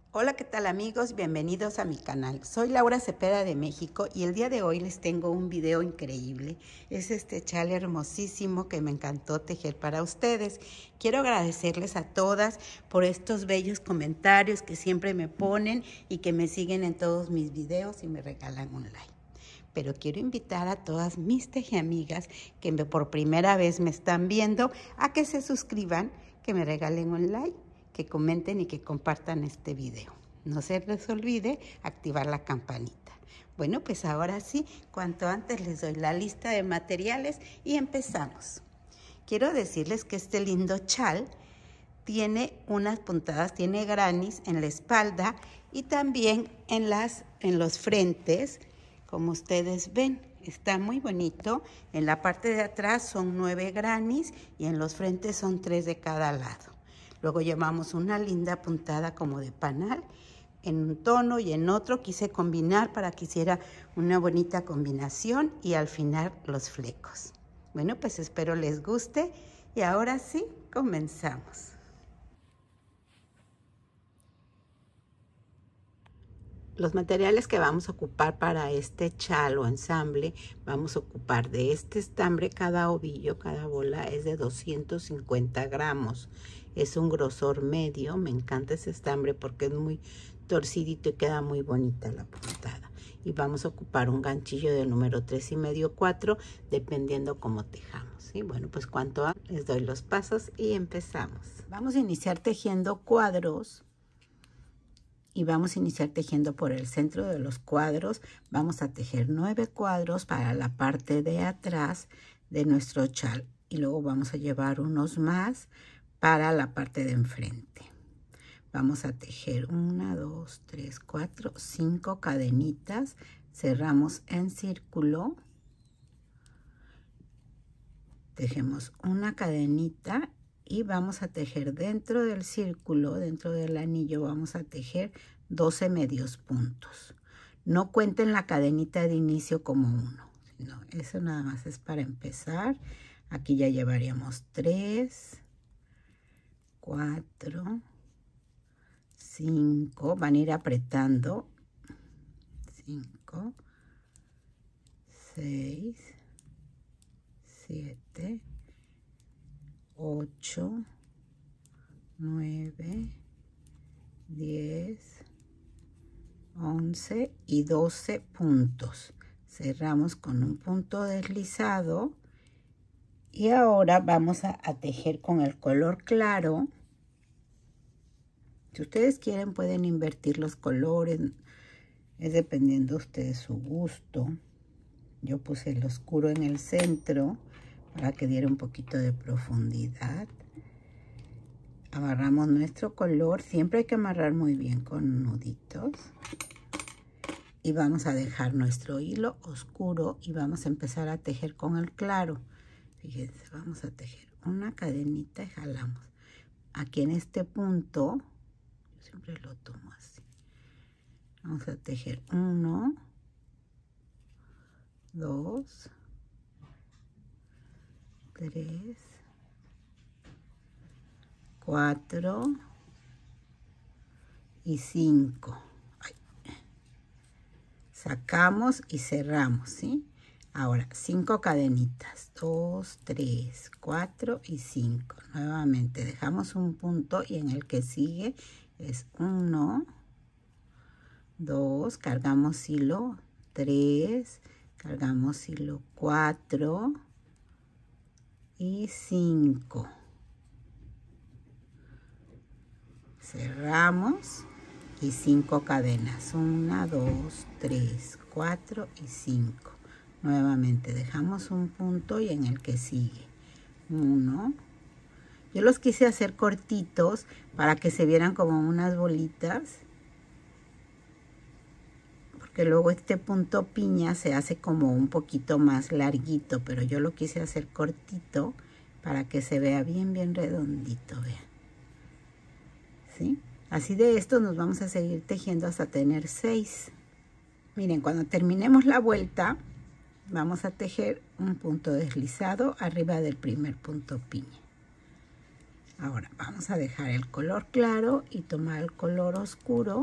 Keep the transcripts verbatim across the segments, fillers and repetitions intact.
Hola, ¿qué tal amigos? Bienvenidos a mi canal. Soy Laura Cepeda de México y el día de hoy les tengo un video increíble. Es este chal hermosísimo que me encantó tejer para ustedes. Quiero agradecerles a todas por estos bellos comentarios que siempre me ponen y que me siguen en todos mis videos y me regalan un like. Pero quiero invitar a todas mis tejiamigas que por primera vez me están viendo a que se suscriban, que me regalen un like, que comenten y que compartan este video. No se les olvide activar la campanita. Bueno, pues ahora sí, cuanto antes les doy la lista de materiales y empezamos. Quiero decirles que este lindo chal tiene unas puntadas, tiene granis en la espalda y también en, las, en los frentes, como ustedes ven. Está muy bonito. En la parte de atrás son nueve granis y en los frentes son tres de cada lado. Luego llevamos una linda puntada como de panal en un tono y en otro. Quise combinar para que hiciera una bonita combinación y al final los flecos. Bueno, pues espero les guste y ahora sí, comenzamos. Los materiales que vamos a ocupar para este chal o ensamble, vamos a ocupar de este estambre, cada ovillo, cada bola es de doscientos cincuenta gramos. Es un grosor medio, me encanta ese estambre porque es muy torcidito y queda muy bonita la puntada. Y vamos a ocupar un ganchillo de número tres y medio, cuatro, dependiendo cómo tejamos, ¿sí? Bueno, pues cuanto a, les doy los pasos y empezamos. Vamos a iniciar tejiendo cuadros. Y vamos a iniciar tejiendo por el centro de los cuadros. Vamos a tejer nueve cuadros para la parte de atrás de nuestro chal. Y luego vamos a llevar unos más para la parte de enfrente. Vamos a tejer una, dos, tres, cuatro, cinco cadenitas. Cerramos en círculo. Tejemos una cadenita. Y vamos a tejer dentro del círculo, dentro del anillo, vamos a tejer doce medios puntos. No cuenten la cadenita de inicio como uno, sino eso nada más es para empezar. Aquí ya llevaríamos tres, cuatro, cinco, van a ir apretando, cinco, seis, siete, ocho, nueve, diez, once y doce puntos. Cerramos con un punto deslizado y ahora vamos a, a tejer con el color claro. Si ustedes quieren pueden invertir los colores, es dependiendo de ustedes su gusto. Yo puse el oscuro en el centro para que diera un poquito de profundidad. Amarramos nuestro color. Siempre hay que amarrar muy bien con nuditos. Y vamos a dejar nuestro hilo oscuro y vamos a empezar a tejer con el claro. Fíjense, vamos a tejer una cadenita y jalamos. Aquí en este punto, yo siempre lo tomo así. Vamos a tejer uno, dos, tres, cuatro y cinco. Ay. Sacamos y cerramos, ¿sí? Ahora, cinco cadenitas. dos, tres, cuatro y cinco. Nuevamente dejamos un punto y en el que sigue es uno, dos, cargamos hilo, tres, cargamos hilo, cuatro y cinco. Cerramos y cinco cadenas. una, dos, tres, cuatro y cinco. Nuevamente dejamos un punto y en el que sigue uno. Yo los quise hacer cortitos para que se vieran como unas bolitas, porque luego este punto piña se hace como un poquito más larguito, pero yo lo quise hacer cortito para que se vea bien bien redondito, vean. ¿Sí? Así de esto nos vamos a seguir tejiendo hasta tener seis. Miren, cuando terminemos la vuelta vamos a tejer un punto deslizado arriba del primer punto piña. Ahora vamos a dejar el color claro y tomar el color oscuro.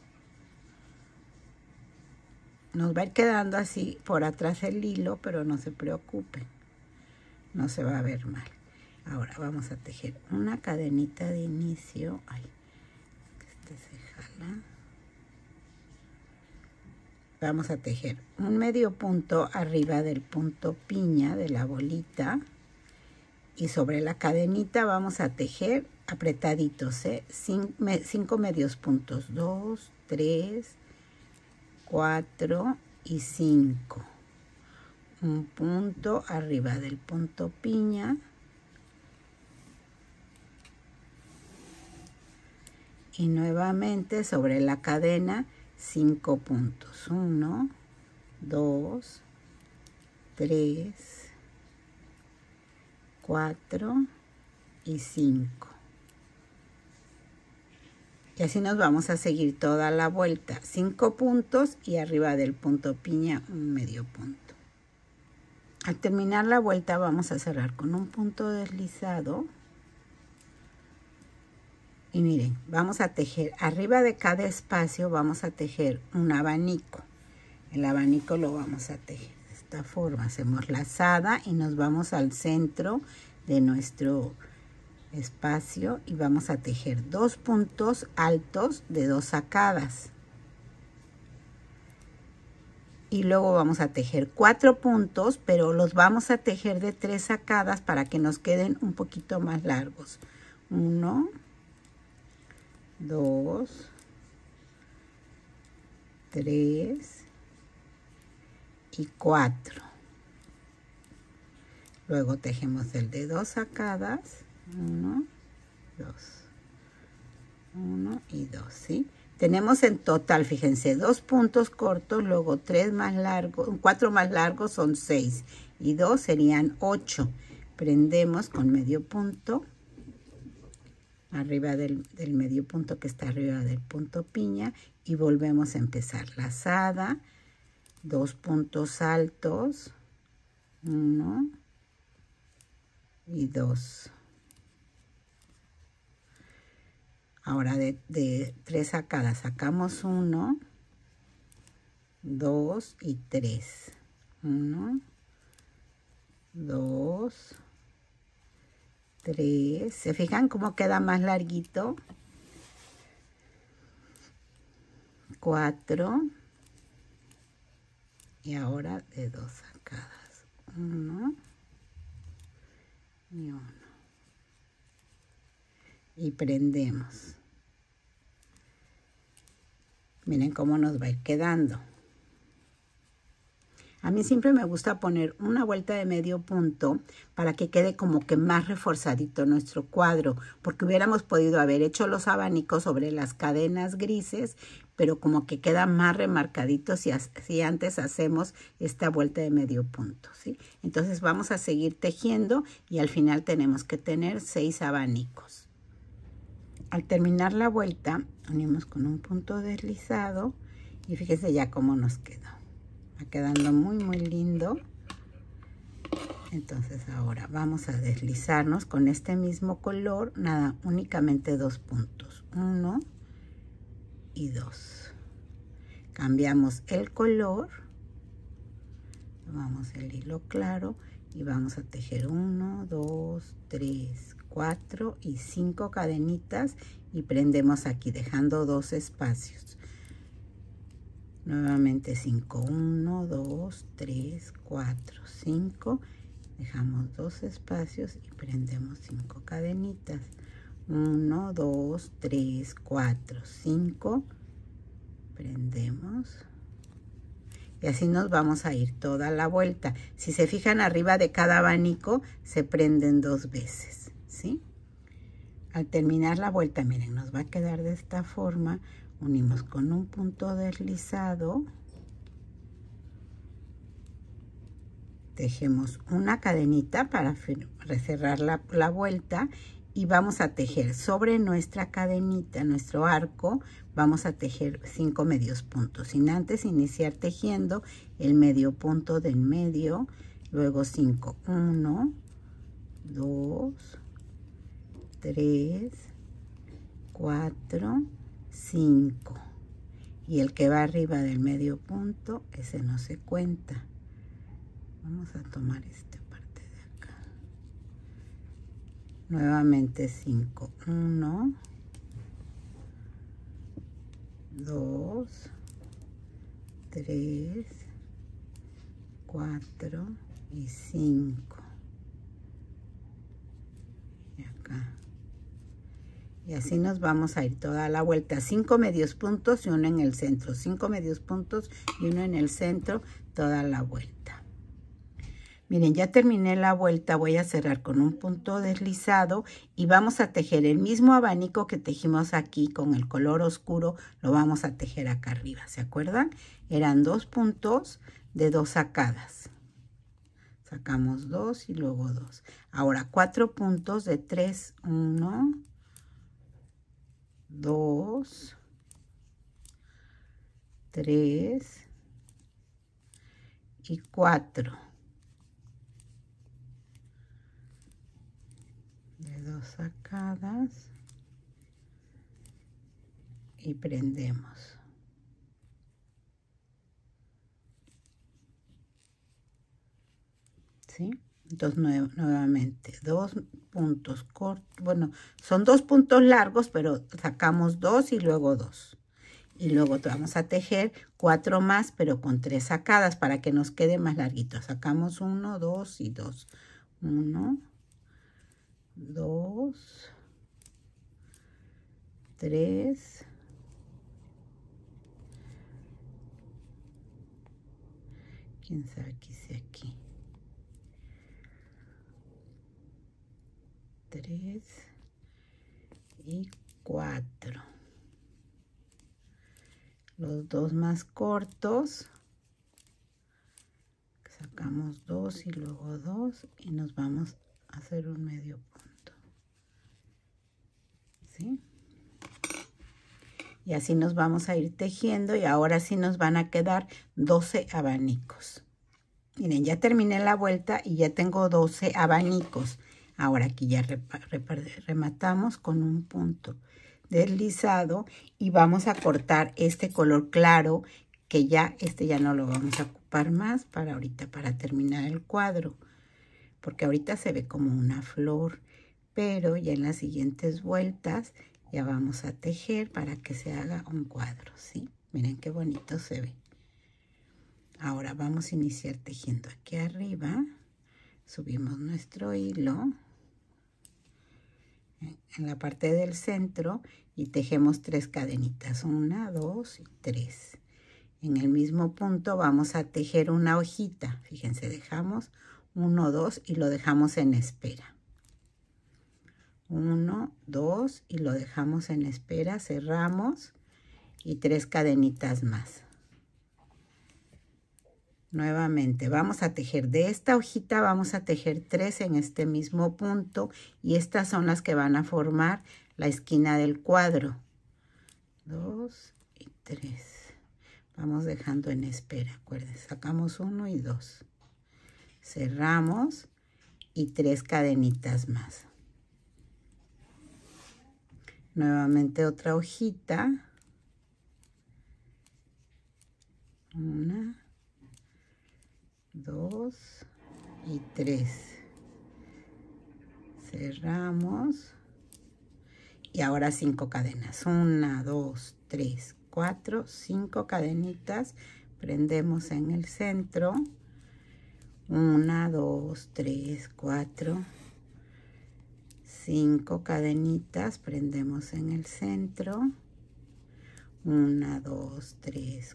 Nos va a ir quedando así por atrás el hilo, pero no se preocupen, no se va a ver mal. Ahora vamos a tejer una cadenita de inicio. Ay, este se jala. Vamos a tejer un medio punto arriba del punto piña de la bolita. Y sobre la cadenita vamos a tejer apretaditos, ¿eh? Cin me cinco medios puntos. Dos, tres, cuatro y cinco. Un punto arriba del punto piña. Y nuevamente sobre la cadena cinco puntos. Uno, dos, tres, cuatro y cinco. Y así nos vamos a seguir toda la vuelta. cinco puntos y arriba del punto piña un medio punto. Al terminar la vuelta vamos a cerrar con un punto deslizado. Y miren, vamos a tejer arriba de cada espacio, vamos a tejer un abanico. El abanico lo vamos a tejer de esta forma. Hacemos lazada y nos vamos al centro de nuestro espacio y vamos a tejer dos puntos altos de dos sacadas. Y luego vamos a tejer cuatro puntos, pero los vamos a tejer de tres sacadas para que nos queden un poquito más largos. Uno, dos, tres y cuatro. Luego tejemos el de dos sacadas, uno, dos, uno y dos, ¿sí? Tenemos en total, fíjense, dos puntos cortos, luego tres más largos, cuatro más largos son seis y dos serían ocho. Prendemos con medio punto arriba del, del medio punto que está arriba del punto piña y volvemos a empezar lazada, dos puntos altos, uno y dos. Ahora de, de tres sacadas sacamos uno, dos y tres. Uno, dos, tres. ¿Se fijan cómo queda más larguito? Cuatro. Y ahora de dos sacadas. Uno y uno. Y prendemos. Miren cómo nos va a ir quedando. A mí siempre me gusta poner una vuelta de medio punto para que quede como que más reforzadito nuestro cuadro, porque hubiéramos podido haber hecho los abanicos sobre las cadenas grises, pero como que queda más remarcadito si, si antes hacemos esta vuelta de medio punto, ¿sí? Entonces vamos a seguir tejiendo y al final tenemos que tener seis abanicos. Al terminar la vuelta, unimos con un punto deslizado y fíjense ya cómo nos quedó. Va quedando muy, muy lindo. Entonces ahora vamos a deslizarnos con este mismo color, nada, únicamente dos puntos. Uno y dos. Cambiamos el color. Tomamos el hilo claro y vamos a tejer uno, dos, tres, cuatro y cinco cadenitas y prendemos aquí dejando dos espacios. Nuevamente cinco, uno, dos, tres, cuatro, cinco. Dejamos dos espacios y prendemos cinco cadenitas. uno, dos, tres, cuatro, cinco. Prendemos. Y así nos vamos a ir toda la vuelta. Si se fijan arriba de cada abanico, se prenden dos veces, ¿sí? Al terminar la vuelta, miren, nos va a quedar de esta forma. Unimos con un punto deslizado. Tejemos una cadenita para cerrar la, la vuelta. Y vamos a tejer sobre nuestra cadenita, nuestro arco, vamos a tejer cinco medios puntos. Sin antes iniciar tejiendo el medio punto del medio, luego cinco, uno, dos, tres, cuatro, cinco. Y el que va arriba del medio punto, ese no se cuenta. Vamos a tomar esta parte de acá. Nuevamente cinco. uno, dos, tres, cuatro y cinco. Y acá. Y así nos vamos a ir toda la vuelta. Cinco medios puntos y uno en el centro. Cinco medios puntos y uno en el centro, toda la vuelta. Miren, ya terminé la vuelta. Voy a cerrar con un punto deslizado y vamos a tejer el mismo abanico que tejimos aquí con el color oscuro. Lo vamos a tejer acá arriba, ¿se acuerdan? Eran dos puntos de dos sacadas. Sacamos dos y luego dos. Ahora cuatro puntos de tres. uno, dos, tres y cuatro. De dos sacadas y prendemos. ¿Sí? Entonces nue nuevamente dos puntos cortos, bueno, son dos puntos largos, pero sacamos dos y luego dos. Y luego vamos a tejer cuatro más, pero con tres sacadas para que nos quede más larguito. Sacamos uno, dos y dos. Uno, dos, tres, quién sabe qué hice aquí. Tres y cuatro. Los dos más cortos. Sacamos dos y luego dos y nos vamos a hacer un medio punto. ¿Sí? Y así nos vamos a ir tejiendo y ahora sí nos van a quedar doce abanicos. Miren, ya terminé la vuelta y ya tengo doce abanicos. Ahora aquí ya rematamos con un punto deslizado y vamos a cortar este color claro, que ya este ya no lo vamos a ocupar más para ahorita, para terminar el cuadro, porque ahorita se ve como una flor, pero ya en las siguientes vueltas ya vamos a tejer para que se haga un cuadro, ¿sí? Miren qué bonito se ve. Ahora vamos a iniciar tejiendo aquí arriba. Subimos nuestro hilo en la parte del centro y tejemos tres cadenitas, una, dos y tres. En el mismo punto vamos a tejer una hojita, fíjense, dejamos uno, dos y lo dejamos en espera. Uno, dos y lo dejamos en espera, cerramos y tres cadenitas más. Nuevamente vamos a tejer de esta hojita, vamos a tejer tres en este mismo punto y estas son las que van a formar la esquina del cuadro. Dos y tres. Vamos dejando en espera, acuérdense, sacamos uno y dos. Cerramos y tres cadenitas más. Nuevamente otra hojita. Una, dos y tres. Cerramos y ahora cinco cadenas. Una, dos, tres, cuatro, cinco cadenitas. Prendemos en el centro. Una, dos, tres, cuatro, cinco cadenitas. Prendemos en el centro. Una, dos, tres,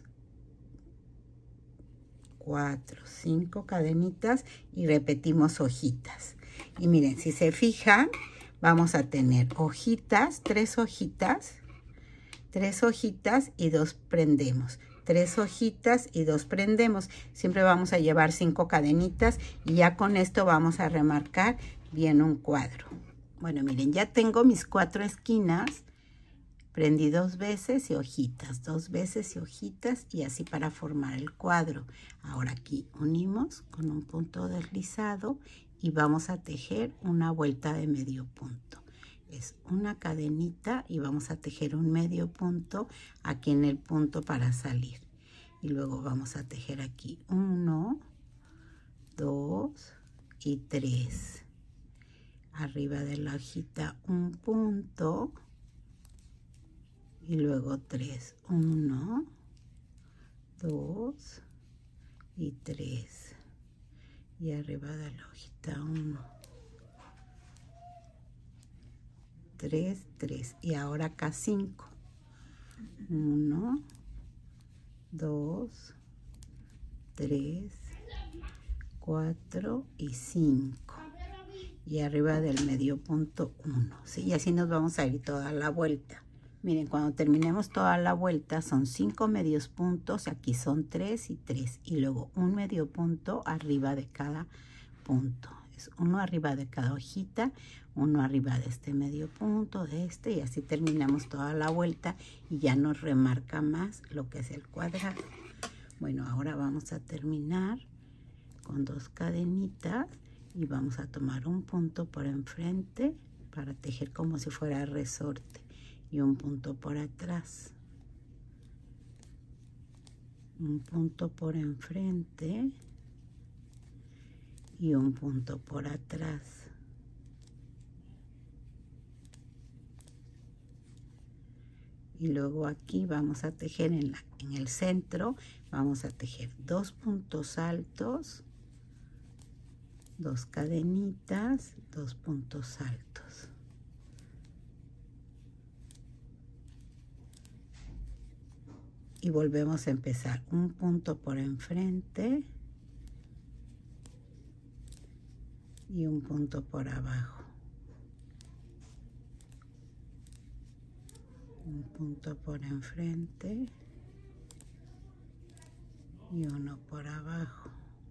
cuatro, cinco cadenitas y repetimos hojitas. Y miren, si se fijan, vamos a tener hojitas, tres hojitas, tres hojitas y dos prendemos. Tres hojitas y dos prendemos. Siempre vamos a llevar cinco cadenitas y ya con esto vamos a remarcar bien un cuadro. Bueno, miren, ya tengo mis cuatro esquinas. Prendí dos veces y hojitas, dos veces y hojitas y así para formar el cuadro. Ahora aquí unimos con un punto deslizado y vamos a tejer una vuelta de medio punto. es una cadenita y vamos a tejer un medio punto aquí en el punto para salir. Y luego vamos a tejer aquí uno, dos y tres. Arriba de la hojita un punto y luego tres. uno, dos y tres. Y arriba de la hojita uno, tres, tres. Y ahora acá cinco. uno, dos, tres, cuatro y cinco. Y arriba del medio punto uno. ¿Sí? Y así nos vamos a ir toda la vuelta. Miren, cuando terminemos toda la vuelta son cinco medios puntos, aquí son tres y tres. Y luego un medio punto arriba de cada punto. Es uno arriba de cada hojita, uno arriba de este medio punto, de este, y así terminamos toda la vuelta y ya nos remarca más lo que es el cuadrado. Bueno, ahora vamos a terminar con dos cadenitas y vamos a tomar un punto por enfrente para tejer como si fuera resorte y un punto por atrás. Un punto por enfrente y un punto por atrás. Y luego aquí vamos a tejer en, la, en el centro, vamos a tejer dos puntos altos, dos cadenitas, dos puntos altos. Y volvemos a empezar un punto por enfrente y un punto por abajo. Un punto por enfrente y uno por abajo.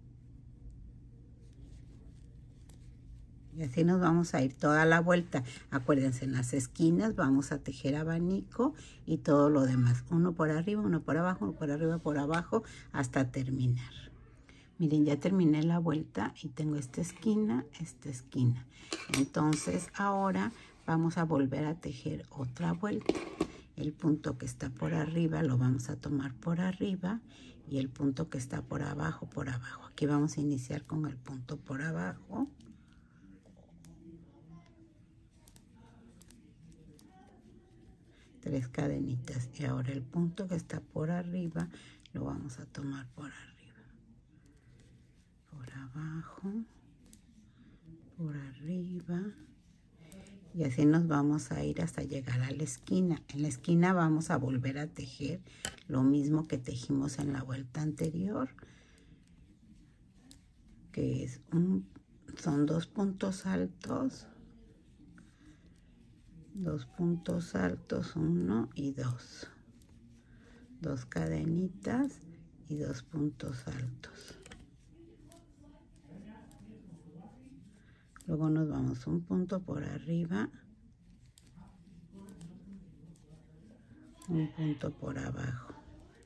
Y así nos vamos a ir toda la vuelta. Acuérdense, en las esquinas vamos a tejer abanico y todo lo demás. Uno por arriba, uno por abajo, uno por arriba, por abajo, hasta terminar. Miren, ya terminé la vuelta y tengo esta esquina, esta esquina. Entonces, ahora vamos a volver a tejer otra vuelta. El punto que está por arriba lo vamos a tomar por arriba y el punto que está por abajo, por abajo. Aquí vamos a iniciar con el punto por abajo. Tres cadenitas y ahora el punto que está por arriba lo vamos a tomar por arriba, por abajo, por arriba y así nos vamos a ir hasta llegar a la esquina. En la esquina vamos a volver a tejer lo mismo que tejimos en la vuelta anterior, que es un, son dos puntos altos, dos puntos altos, uno y dos, dos cadenitas y dos puntos altos. Luego nos vamos un punto por arriba, un punto por abajo,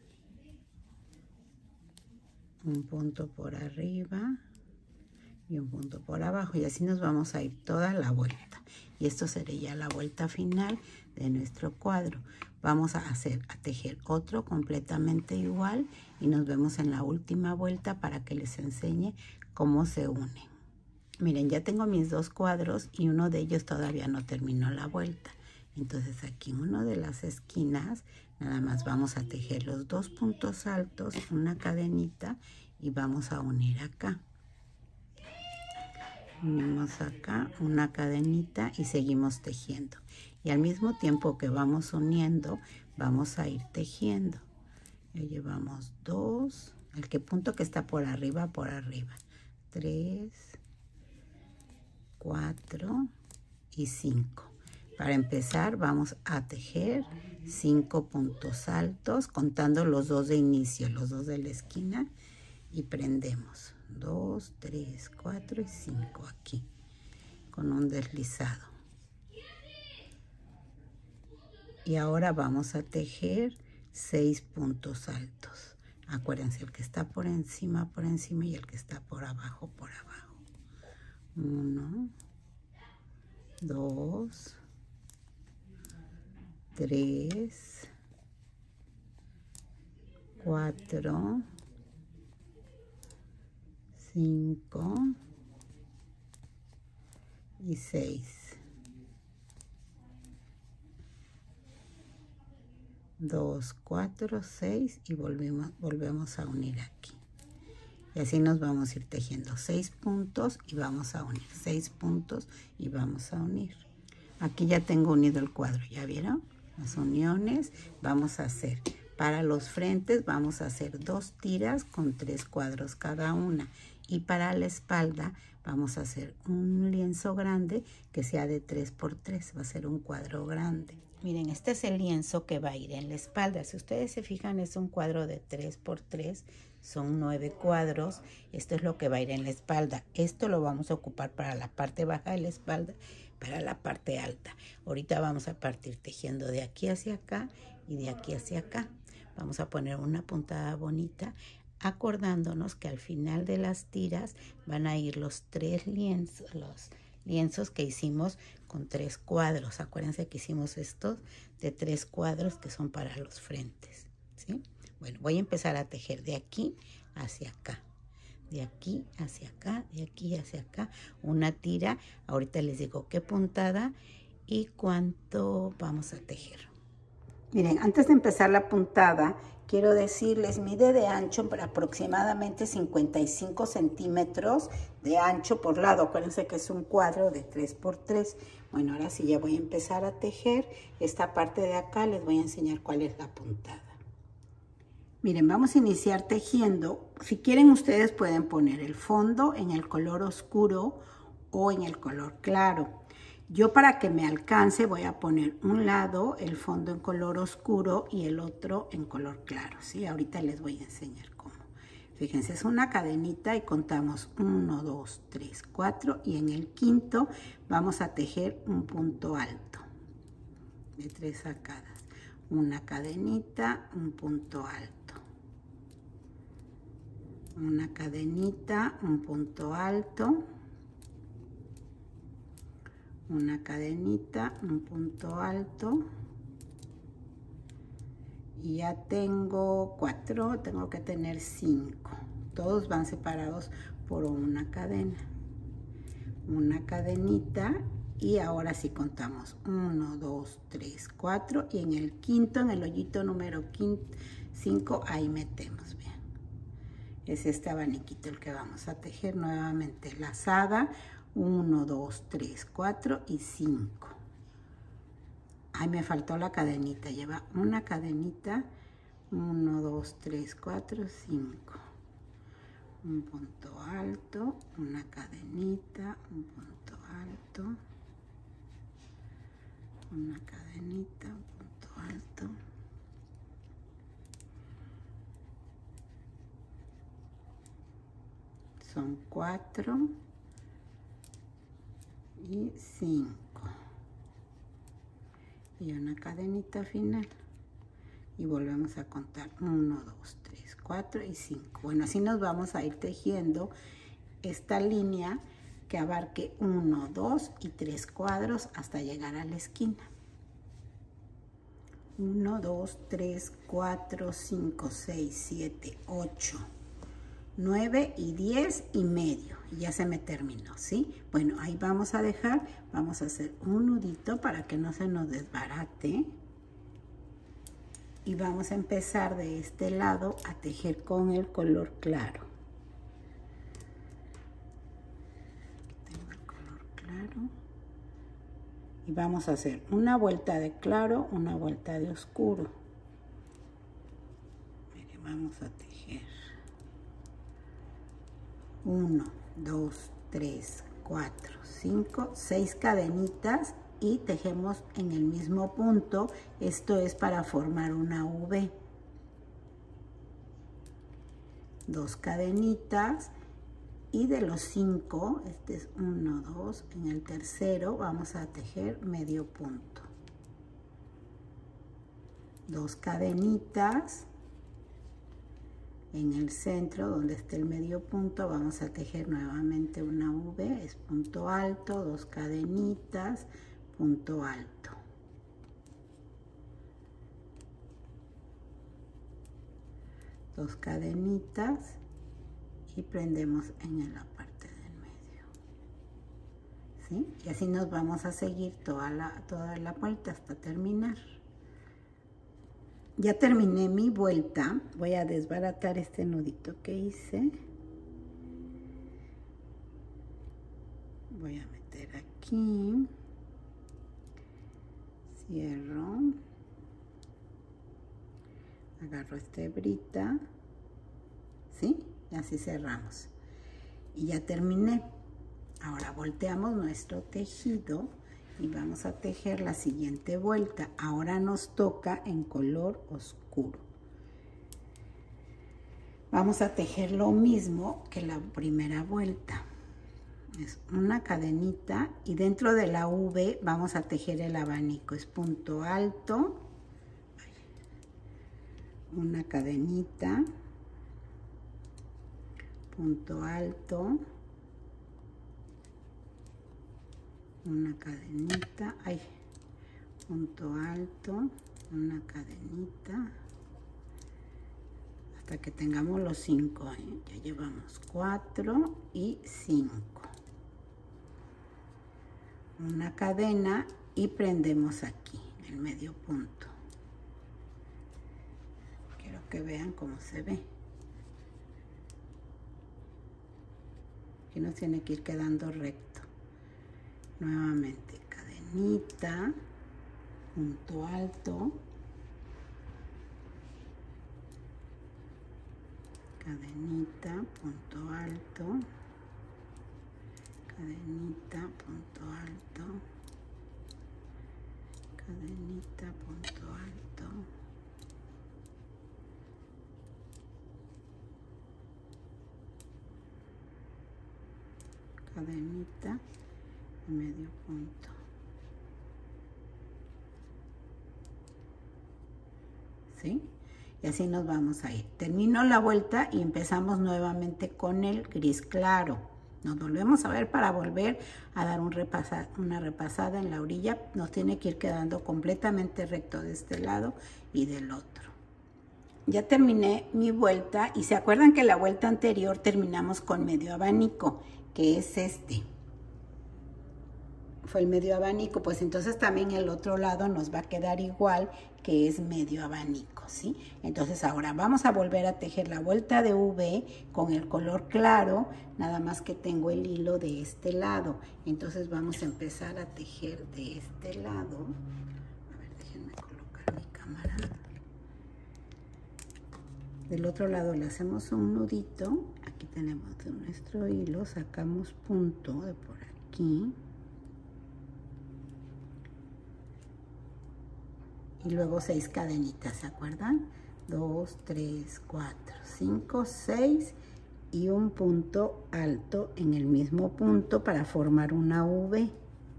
un punto por arriba y un punto por abajo, y así nos vamos a ir toda la vuelta. Y esto sería ya la vuelta final de nuestro cuadro. Vamos a hacer a tejer otro completamente igual y nos vemos en la última vuelta para que les enseñe cómo se unen. Miren, ya tengo mis dos cuadros y uno de ellos todavía no terminó la vuelta. Entonces aquí en una de las esquinas nada más vamos a tejer los dos puntos altos, una cadenita y vamos a unir acá. Unimos acá una cadenita y seguimos tejiendo. Y al mismo tiempo que vamos uniendo, vamos a ir tejiendo. Ya llevamos dos, el que punto que está por arriba, por arriba. Tres, cuatro y cinco. Para empezar vamos a tejer cinco puntos altos, contando los dos de inicio, los dos de la esquina, y prendemos. dos, tres, cuatro y cinco aquí con un deslizado. Y ahora vamos a tejer seis puntos altos. Acuérdense, el que está por encima, por encima y el que está por abajo, por abajo. Uno, dos, tres, cuatro, cinco y seis. dos, cuatro, seis y volvemos, volvemos a unir aquí. Y así nos vamos a ir tejiendo seis puntos y vamos a unir. seis puntos y vamos a unir. Aquí ya tengo unido el cuadro, ¿ya vieron? Las uniones vamos a hacer. Para los frentes vamos a hacer dos tiras con tres cuadros cada una. Y para la espalda vamos a hacer un lienzo grande que sea de tres por tres. Va a ser un cuadro grande. Miren, este es el lienzo que va a ir en la espalda. Si ustedes se fijan, es un cuadro de tres por tres. Son nueve cuadros. Esto es lo que va a ir en la espalda. Esto lo vamos a ocupar para la parte baja de la espalda, para la parte alta. Ahorita vamos a partir tejiendo de aquí hacia acá y de aquí hacia acá. Vamos a poner una puntada bonita, acordándonos que al final de las tiras van a ir los tres lienzos, los lienzos que hicimos con tres cuadros. Acuérdense que hicimos estos de tres cuadros que son para los frentes, ¿sí? Bueno, voy a empezar a tejer de aquí hacia acá, de aquí hacia acá, de aquí hacia acá, una tira. Ahorita les digo qué puntada y cuánto vamos a tejer. Miren, antes de empezar la puntada, quiero decirles, mide de ancho para aproximadamente cincuenta y cinco centímetros de ancho por lado. Acuérdense que es un cuadro de tres por tres. Bueno, ahora sí ya voy a empezar a tejer. Esta parte de acá les voy a enseñar cuál es la puntada. Miren, vamos a iniciar tejiendo. Si quieren, ustedes pueden poner el fondo en el color oscuro o en el color claro. Yo, para que me alcance, voy a poner un lado el fondo en color oscuro y el otro en color claro, ¿sí? Ahorita les voy a enseñar cómo. Fíjense, es una cadenita y contamos uno, dos, tres, cuatro, y en el quinto vamos a tejer un punto alto de tres sacadas. Una cadenita, un punto alto. Una cadenita, un punto alto. Una cadenita, un punto alto, y ya tengo cuatro, tengo que tener cinco. Todos van separados por una cadena, una cadenita, y ahora sí contamos uno, dos, tres, cuatro, y en el quinto, en el hoyito número cinco, ahí metemos, bien. Es este abaniquito el que vamos a tejer nuevamente, lazada. uno, dos, tres, cuatro y cinco. Ay, me faltó la cadenita. Lleva una cadenita. uno, dos, tres, cuatro, cinco. Un punto alto. Una cadenita. Un punto alto. Una cadenita. Un punto alto. Son cuatro. Y cinco, y una cadenita final, y volvemos a contar uno, dos, tres, cuatro y cinco. Bueno, así nos vamos a ir tejiendo esta línea que abarque uno, dos y tres cuadros hasta llegar a la esquina. uno, dos, tres, cuatro, cinco, seis, siete, ocho, nueve y diez y medio. Y ya se me terminó, ¿sí? Bueno, ahí vamos a dejar, vamos a hacer un nudito para que no se nos desbarate. Y vamos a empezar de este lado a tejer con el color claro. Aquí tengo el color claro. Y vamos a hacer una vuelta de claro, una vuelta de oscuro. Miren, vamos a tejer. uno, dos, tres, cuatro, cinco, seis cadenitas y tejemos en el mismo punto. Esto es para formar una V. Dos cadenitas, y de los cinco, este es uno, dos, en el tercero vamos a tejer medio punto. Dos cadenitas. En el centro, donde esté el medio punto, vamos a tejer nuevamente una V, es punto alto, dos cadenitas, punto alto. dos cadenitas y prendemos en la parte del medio, ¿sí? Y así nos vamos a seguir toda la, toda la vuelta hasta terminar. Ya terminé mi vuelta. Voy a desbaratar este nudito que hice. Voy a meter aquí. Cierro. Agarro esta hebrita. ¿Sí? Y así cerramos. Y ya terminé. Ahora volteamos nuestro tejido y vamos a tejer la siguiente vuelta. Ahora nos toca en color oscuro. Vamos a tejer lo mismo que la primera vuelta. Es una cadenita y dentro de la V vamos a tejer el abanico. Es punto alto, una cadenita, punto alto, una cadenita, ay, punto alto, una cadenita, hasta que tengamos los cinco, ¿eh? Ya llevamos cuatro y cinco. Una cadena y prendemos aquí, en el medio punto. Quiero que vean cómo se ve. Aquí nos tiene que ir quedando recto. Nuevamente, cadenita, punto alto, cadenita, punto alto, cadenita, punto alto, cadenita, punto alto, cadenita y medio punto. ¿Sí? Y así nos vamos a ir. Termino la vuelta y empezamos nuevamente con el gris claro. Nos volvemos a ver para volver a dar un repasa, una repasada en la orilla. Nos tiene que ir quedando completamente recto de este lado y del otro. Ya terminé mi vuelta y se acuerdan que la vuelta anterior terminamos con medio abanico, que es este. Fue el medio abanico, pues entonces también el otro lado nos va a quedar igual, que es medio abanico, ¿sí? Entonces ahora vamos a volver a tejer la vuelta de V con el color claro, nada más que tengo el hilo de este lado. Entonces vamos a empezar a tejer de este lado. A ver, déjenme colocar mi cámara. Del otro lado le hacemos un nudito. Aquí tenemos nuestro hilo, sacamos punto de por aquí. Y luego seis cadenitas, ¿se acuerdan? Dos, tres, cuatro, cinco, seis y un punto alto en el mismo punto para formar una V.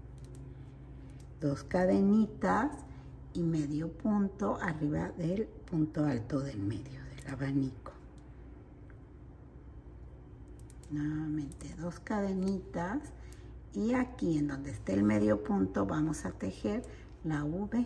Dos cadenitas y medio punto arriba del punto alto del medio del abanico. Nuevamente dos cadenitas y aquí en donde esté el medio punto vamos a tejer la V.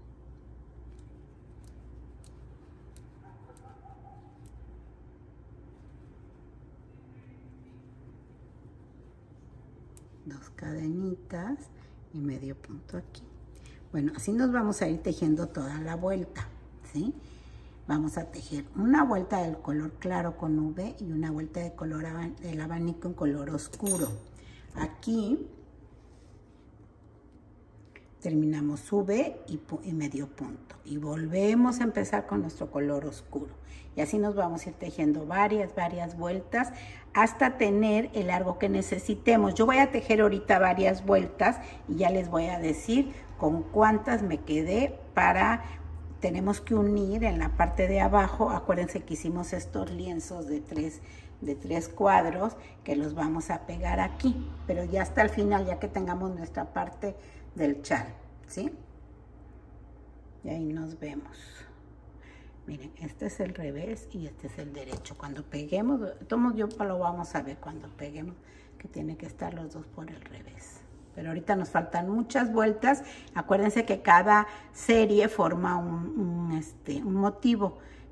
Dos cadenitas y medio punto aquí. Bueno, así nos vamos a ir tejiendo toda la vuelta, ¿sí? Vamos a tejer una vuelta del color claro con V y una vuelta de color del abanico en color oscuro. Aquí terminamos V y, y medio punto y volvemos a empezar con nuestro color oscuro. Y así nos vamos a ir tejiendo varias, varias vueltas hasta tener el largo que necesitemos. Yo voy a tejer ahorita varias vueltas y ya les voy a decir con cuántas me quedé para... Tenemos que unir en la parte de abajo. Acuérdense que hicimos estos lienzos de tres, de tres cuadros que los vamos a pegar aquí. Pero ya hasta el final, ya que tengamos nuestra parte del chal, ¿sí? Y ahí nos vemos. Miren, este es el revés y este es el derecho. Cuando peguemos, todos yo lo vamos a ver cuando peguemos, que tiene que estar los dos por el revés. Pero ahorita nos faltan muchas vueltas. Acuérdense que cada serie forma un, un, este, un motivo.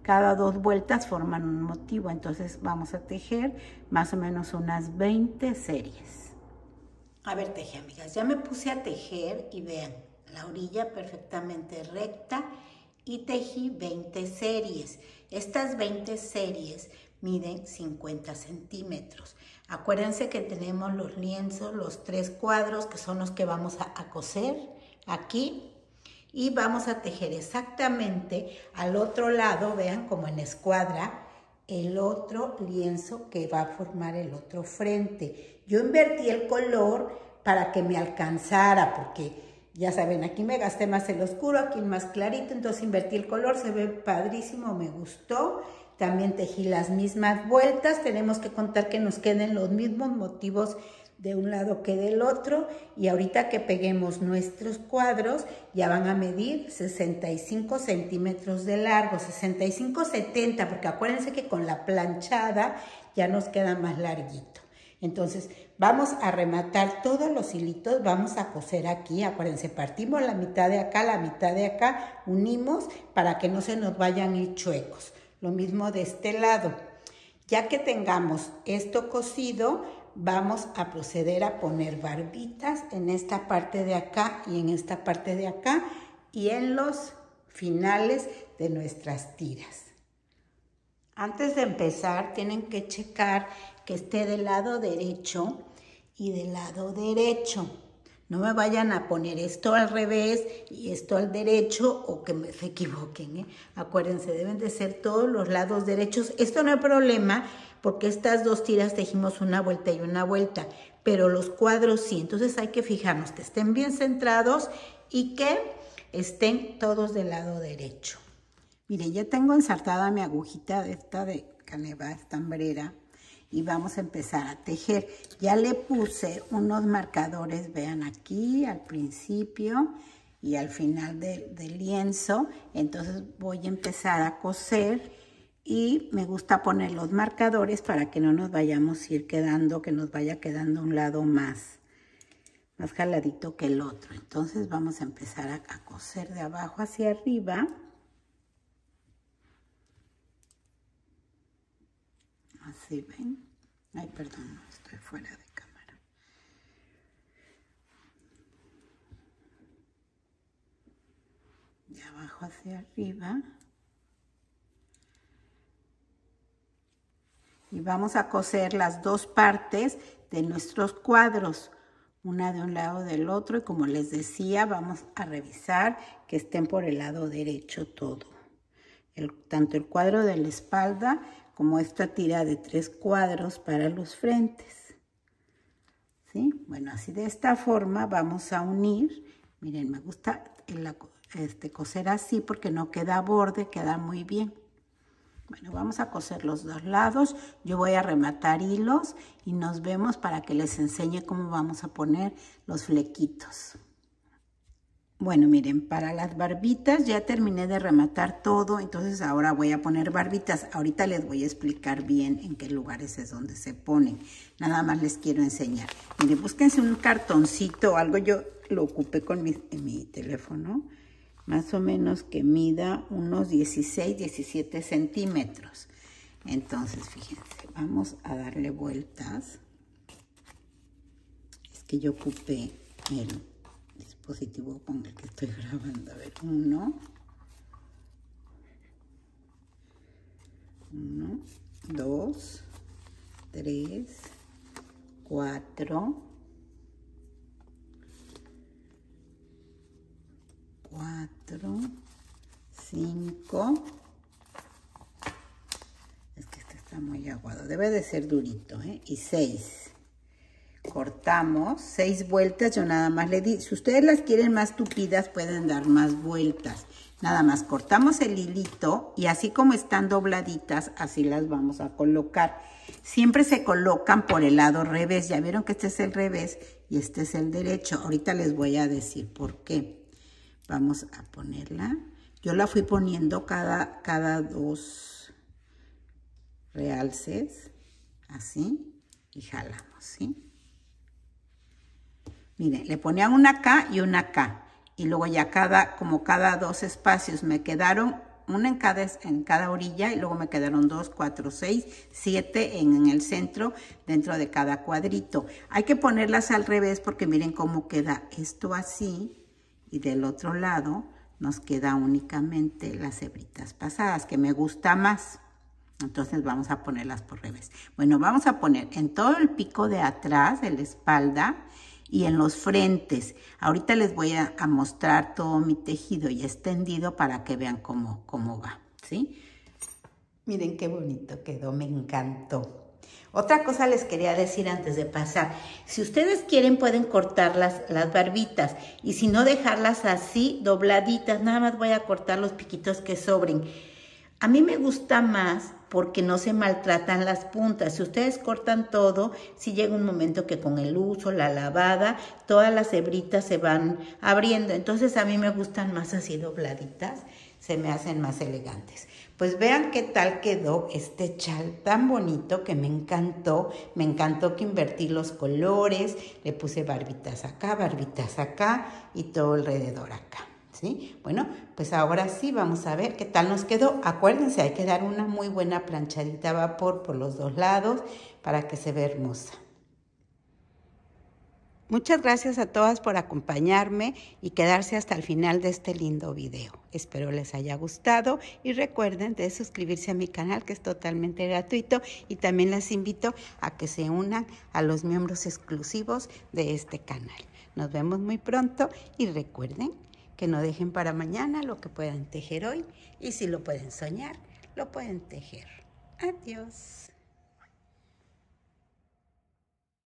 cada dos vueltas forman un motivo. Entonces vamos a tejer más o menos unas veinte series. A ver, teje, amigas, ya me puse a tejer y vean, la orilla perfectamente recta y tejí veinte series. Estas veinte series miden cincuenta centímetros. Acuérdense que tenemos los lienzos, los tres cuadros, que son los que vamos a, a coser aquí. Y vamos a tejer exactamente al otro lado, vean como en escuadra, el otro lienzo que va a formar el otro frente. Yo invertí el color para que me alcanzara, porque ya saben, aquí me gasté más el oscuro, aquí más clarito, entonces invertí el color, se ve padrísimo, me gustó. También tejí las mismas vueltas, tenemos que contar que nos queden los mismos motivos de un lado que del otro, y ahorita que peguemos nuestros cuadros ya van a medir sesenta y cinco centímetros de largo, sesenta y cinco, setenta, porque acuérdense que con la planchada ya nos queda más larguito. Entonces vamos a rematar todos los hilitos, vamos a coser aquí, acuérdense, partimos la mitad de acá, la mitad de acá, unimos para que no se nos vayan a ir chuecos. Lo mismo de este lado. Ya que tengamos esto cosido, vamos a proceder a poner barbitas en esta parte de acá y en esta parte de acá y en los finales de nuestras tiras. Antes de empezar, tienen que checar que esté del lado derecho y del lado derecho. No me vayan a poner esto al revés y esto al derecho o que me se equivoquen, ¿eh? Acuérdense, deben de ser todos los lados derechos. Esto no hay problema porque estas dos tiras tejimos una vuelta y una vuelta, pero los cuadros sí. Entonces hay que fijarnos que estén bien centrados y que estén todos del lado derecho. Miren, ya tengo ensartada mi agujita de esta de Caneva estambrera. Y vamos a empezar a tejer. Ya le puse unos marcadores, vean aquí, al principio y al final de, del lienzo. Entonces voy a empezar a coser y me gusta poner los marcadores para que no nos vayamos a ir quedando, que nos vaya quedando un lado más, más jaladito que el otro. Entonces vamos a empezar a, a coser de abajo hacia arriba. Así ven. Ay, perdón, no, estoy fuera de cámara. De abajo hacia arriba. Y vamos a coser las dos partes de nuestros cuadros. Una de un lado del otro. Y como les decía, vamos a revisar que estén por el lado derecho todo. El, tanto el cuadro de la espalda como esta tira de tres cuadros para los frentes. ¿Sí? Bueno, así de esta forma vamos a unir. Miren, me gusta el, este, coser así porque no queda borde, queda muy bien. Bueno, vamos a coser los dos lados. Yo voy a rematar hilos y nos vemos para que les enseñe cómo vamos a poner los flequitos. Bueno, miren, para las barbitas ya terminé de rematar todo, entonces ahora voy a poner barbitas. Ahorita les voy a explicar bien en qué lugares es donde se ponen. Nada más les quiero enseñar. Miren, búsquense un cartoncito o algo. Yo lo ocupé con mi, mi teléfono, más o menos que mida unos dieciséis, diecisiete centímetros. Entonces, fíjense, vamos a darle vueltas. Es que yo ocupé el dispositivo con el que estoy grabando. A ver, uno, uno, dos, tres, cuatro, cuatro, cinco. Es que este está muy aguado, debe de ser durito, ¿eh? Y seis. Cortamos seis vueltas. Yo nada más le di, si ustedes las quieren más tupidas pueden dar más vueltas. Nada más cortamos el hilito y así como están dobladitas, así las vamos a colocar. Siempre se colocan por el lado revés. Ya vieron que este es el revés y este es el derecho. Ahorita les voy a decir por qué. Vamos a ponerla. Yo la fui poniendo cada, cada dos realces, así, y jalamos, ¿sí? Miren, le ponían una acá y una acá. Y luego ya cada, como cada dos espacios me quedaron una en cada, en cada orilla y luego me quedaron dos, cuatro, seis, siete en, en el centro dentro de cada cuadrito. Hay que ponerlas al revés porque miren cómo queda esto así y del otro lado nos queda únicamente las hebritas pasadas, que me gusta más. Entonces vamos a ponerlas por revés. Bueno, vamos a poner en todo el pico de atrás, de la espalda y en los frentes. Ahorita les voy a, a mostrar todo mi tejido ya extendido para que vean cómo, cómo va, ¿sí? Miren qué bonito quedó, me encantó. Otra cosa les quería decir antes de pasar. Si ustedes quieren pueden cortar las, las barbitas y si no dejarlas así dobladitas. Nada más voy a cortar los piquitos que sobren. A mí me gusta más porque no se maltratan las puntas. Si ustedes cortan todo, sí llega un momento que con el uso, la lavada, todas las hebritas se van abriendo. Entonces a mí me gustan más así dobladitas, se me hacen más elegantes. Pues vean qué tal quedó este chal tan bonito que me encantó. Me encantó que invertí los colores, le puse barbitas acá, barbitas acá y todo alrededor acá. ¿Sí? Bueno, pues ahora sí vamos a ver qué tal nos quedó. Acuérdense, hay que dar una muy buena planchadita a vapor por los dos lados para que se vea hermosa. Muchas gracias a todas por acompañarme y quedarse hasta el final de este lindo video. Espero les haya gustado y recuerden de suscribirse a mi canal que es totalmente gratuito y también les invito a que se unan a los miembros exclusivos de este canal. Nos vemos muy pronto y recuerden que no dejen para mañana lo que puedan tejer hoy y si lo pueden soñar, lo pueden tejer. Adiós.